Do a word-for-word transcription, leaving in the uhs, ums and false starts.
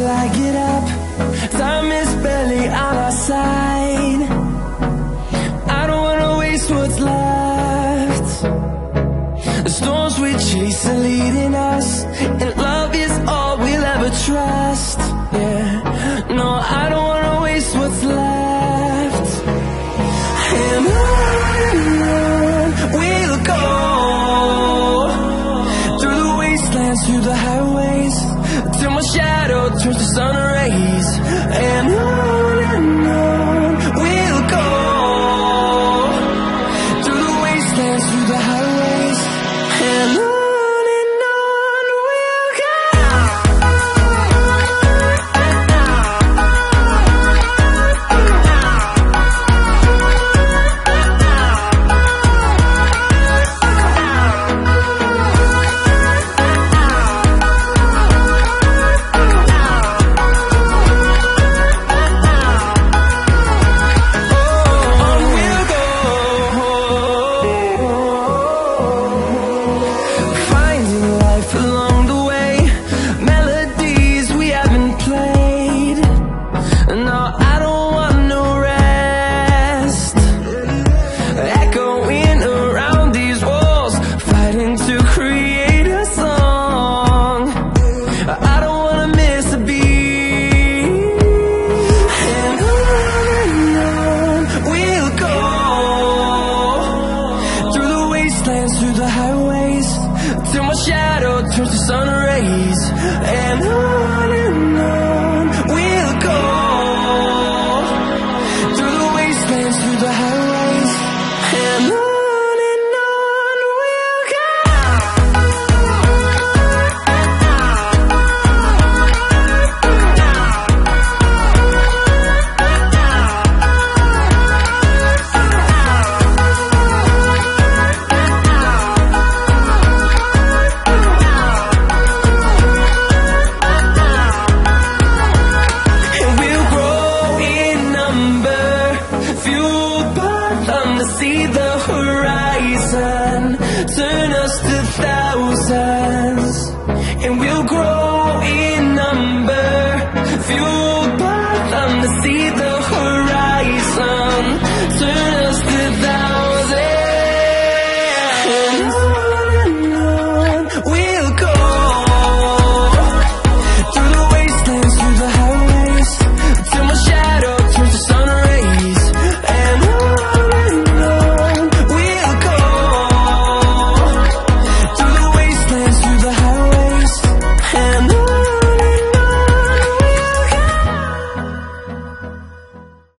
I get up. Time is barely on our side. I don't wanna waste what's left. The storms we chase are leading us, and love is all we'll ever trust. Yeah, no, I don't wanna waste what's left. And on we'll go, through the wastelands, through the highways, till my shadow turns to sun.